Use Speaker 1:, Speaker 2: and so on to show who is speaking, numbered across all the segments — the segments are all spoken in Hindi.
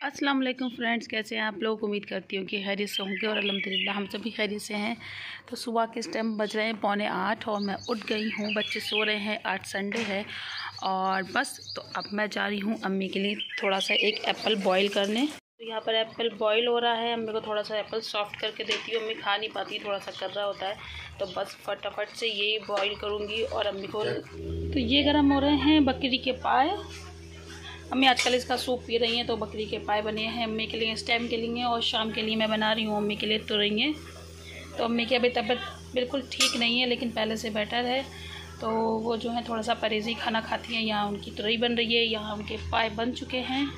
Speaker 1: अस्सलाम वालेकुम फ्रेंड्स, कैसे हैं आप लोग। उम्मीद करती हूँ कि खैरियत से होंगे और अल्हम्दुलिल्लाह हम सभी खैरियत से हैं। तो सुबह के इस टाइम बज रहे हैं 7:45 और मैं उठ गई हूँ। बच्चे सो रहे हैं, आज संडे है और बस तो अब मैं जा रही हूँ अम्मी के लिए थोड़ा सा एक एप्पल बॉईल करने। तो यहाँ पर एप्पल बॉईल हो रहा है। अम्मी को थोड़ा सा एप्पल सॉफ्ट करके देती हूँ, अम्मी खा नहीं पाती, थोड़ा सा कर रहा होता है, तो बस फटाफट से यही बॉईल करूँगी और अम्मी को। तो ये गर्म हो रहे हैं बकरी के पाए। अम्मी आजकल इसका सूप पी रही हैं, तो बकरी के पाए बने हैं अम्मी के लिए इस टाइम के लिए, और शाम के लिए मैं बना रही हूँ अम्मी के लिए तुरई। तो अम्मी की अभी तबीयत बिल्कुल ठीक नहीं है, लेकिन पहले से बेटर है। तो वो जो है थोड़ा सा परहेज़ी खाना खाती हैं। यहाँ उनकी तुरई बन रही है, यहाँ उनके पाए बन चुके हैं।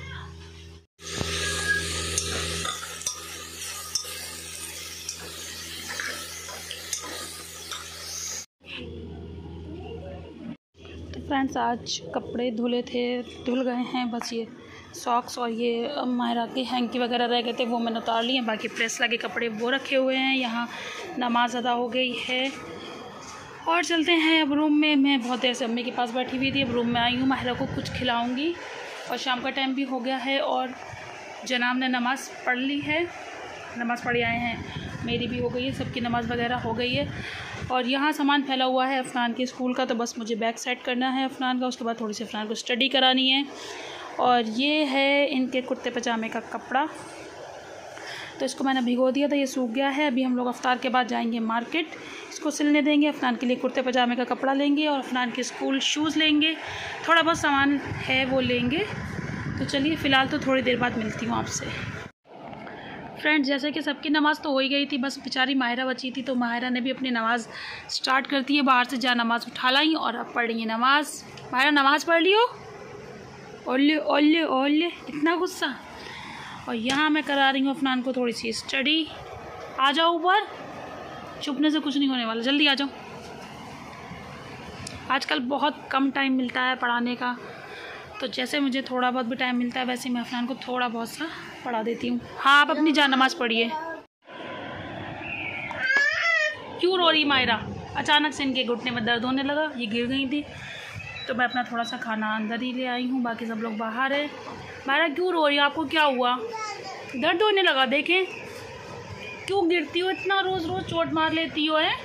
Speaker 1: फ्रेंड्स आज कपड़े धुले थे, धुल गए हैं। बस ये सॉक्स और ये मायरा के हैंकी वगैरह रह गए थे, वो मैंने उतार लिए। बाकी प्रेस लगे कपड़े वो रखे हुए हैं। यहाँ नमाज अदा हो गई है और चलते हैं अब रूम में। मैं बहुत देर से अम्मी के पास बैठी हुई थी, अब रूम में आई हूँ। मायरा को कुछ खिलाऊँगी और शाम का टाइम भी हो गया है और जनाब ने नमाज़ पढ़ ली है, नमाज़ पढ़ आए हैं। मेरी भी हो गई है, सबकी नमाज़ वगैरह हो गई है। और यहाँ सामान फैला हुआ है अफ़नान के स्कूल का, तो बस मुझे बैग सेट करना है अफ़नान का। उसके बाद थोड़ी सी अफ़नान को स्टडी करानी है। और ये है इनके कुर्ते पजामे का कपड़ा, तो इसको मैंने भिगो दिया था, ये सूख गया है। अभी हम लोग अफ्तार के बाद जाएंगे मार्केट, इसको सिलने देंगे। अफ़नान के लिए कुर्ते पजामे का कपड़ा लेंगे और अफ़नान के स्कूल शूज़ लेंगे। थोड़ा बहुत सामान है वो लेंगे। तो चलिए फ़िलहाल तो थोड़ी देर बाद मिलती हूँ आपसे। फ्रेंड्स जैसे कि सबकी नमाज़ तो हो ही गई थी, बस बेचारी माहिरा बची थी, तो माहिरा ने भी अपनी नमाज़ स्टार्ट कर दी है। बाहर से जा नमाज़ उठा लाई और अब पढ़ रही है नमाज़। माहिरा नमाज़ पढ़ ली हो? ओले ओले ओले, इतना गुस्सा। और यहाँ मैं करा रही हूँ अफ़नान को थोड़ी सी स्टडी। आ जाओ ऊपर, छुपने से कुछ नहीं होने वाला, जल्दी आ जाओ। आजकल बहुत कम टाइम मिलता है पढ़ाने का, तो जैसे मुझे थोड़ा बहुत भी टाइम मिलता है वैसे मैं अफ़नान को थोड़ा बहुत सा पढ़ा देती हूँ। हाँ आप अपनी जान नमाज़ पढ़िए। क्यों रो रही मायरा? अचानक से इनके घुटने में दर्द होने लगा, ये गिर गई थी, तो मैं अपना थोड़ा सा खाना अंदर ही ले आई हूँ, बाकी सब लोग बाहर है। मायरा क्यों रो रही है? आपको क्या हुआ? दर्द होने लगा? देखें क्यों गिरती हो इतना, रोज़ रोज़ चोट मार लेती हो है।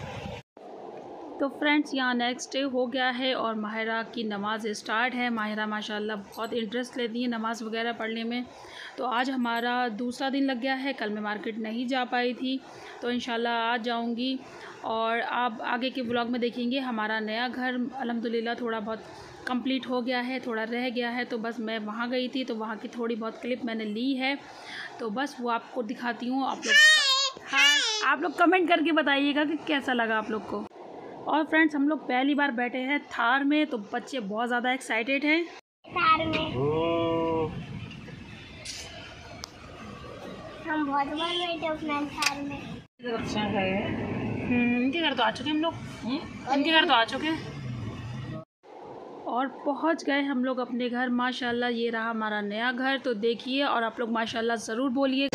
Speaker 1: तो फ्रेंड्स यहाँ नेक्स्ट डे हो गया है और माहिरा की नमाज़ स्टार्ट है। माहिरा माशाल्लाह बहुत इंटरेस्ट लेती है नमाज़ वगैरह पढ़ने में। तो आज हमारा दूसरा दिन लग गया है। कल मैं मार्केट नहीं जा पाई थी, तो इंशाल्लाह आज जाऊंगी। और आप आगे के व्लॉग में देखेंगे हमारा नया घर अल्हम्दुलिल्लाह थोड़ा बहुत कंप्लीट हो गया है, थोड़ा रह गया है। तो बस मैं वहाँ गई थी, तो वहाँ की थोड़ी बहुत क्लिप मैंने ली है, तो बस वो आपको दिखाती हूँ। आप लोग हाँ आप लोग कमेंट करके बताइएगा कि कैसा लगा आप लोग को। और फ्रेंड्स हम लोग पहली बार बैठे हैं थार में, तो बच्चे बहुत ज़्यादा एक्साइटेड हैं थार में। हम बहुत बार बैठे अपना थार में। इनके घर तो आ चुके हम लोग, इनके घर तो आ चुके हैं और पहुंच गए हम लोग अपने घर। माशाल्लाह ये रहा हमारा नया घर, तो देखिए और आप लोग माशाल्लाह ज़रूर बोलिए।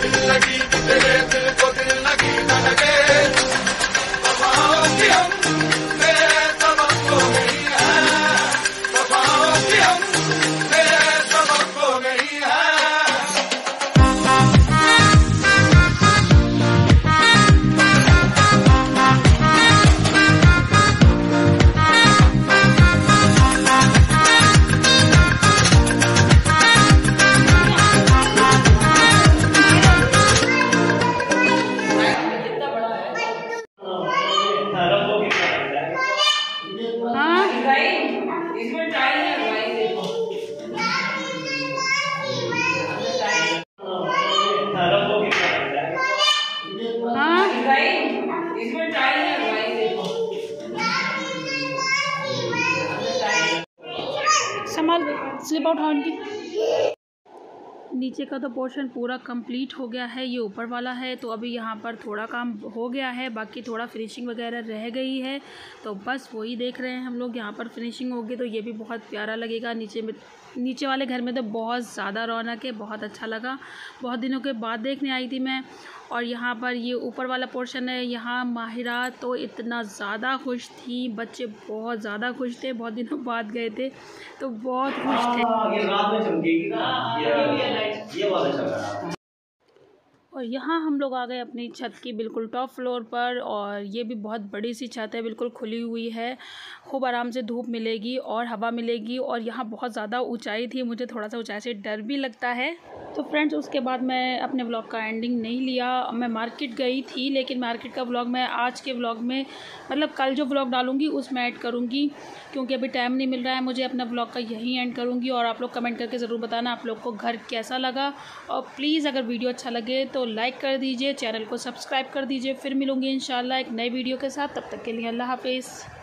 Speaker 1: संभाल स्लिप आउट हॉर्न की। नीचे का तो पोर्शन पूरा कंप्लीट हो गया है, ये ऊपर वाला है। तो अभी यहाँ पर थोड़ा काम हो गया है, बाकी थोड़ा फिनिशिंग वगैरह रह गई है, तो बस वही देख रहे हैं हम लोग। यहाँ पर फिनिशिंग होगी तो ये भी बहुत प्यारा लगेगा। नीचे वाले घर में तो बहुत ज़्यादा रौनक है, बहुत अच्छा लगा, बहुत दिनों के बाद देखने आई थी मैं। और यहाँ पर ये ऊपर वाला पोर्शन है, यहाँ माहिरा तो इतना ज़्यादा खुश थी, बच्चे बहुत ज़्यादा खुश थे, बहुत दिनों बाद गए थे तो बहुत खुश थे। ये रात में चमकेगी ना, ये
Speaker 2: वाला चल रहा है।
Speaker 1: और यहाँ हम लोग आ गए अपनी छत की बिल्कुल टॉप फ्लोर पर, और ये भी बहुत बड़ी सी छत है, बिल्कुल खुली हुई है, खूब आराम से धूप मिलेगी और हवा मिलेगी। और यहाँ बहुत ज़्यादा ऊंचाई थी, मुझे थोड़ा सा ऊंचाई से डर भी लगता है। तो फ्रेंड्स उसके बाद मैं अपने व्लॉग का एंडिंग नहीं लिया, मैं मार्केट गई थी, लेकिन मार्केट का व्लॉग मैं आज के व्लॉग में, मतलब कल जो व्लॉग डालूँगी उसमें ऐड करूँगी, क्योंकि अभी टाइम नहीं मिल रहा है मुझे। अपना व्लॉग का यहीं एंड करूँगी, और आप लोग कमेंट करके ज़रूर बताना आप लोग को घर कैसा लगा। और प्लीज़ अगर वीडियो अच्छा लगे तो लाइक कर दीजिए, चैनल को सब्सक्राइब कर दीजिए। फिर मिलूँगी इंशाल्लाह एक नई वीडियो के साथ, तब तक के लिए अल्लाह हाफिज़।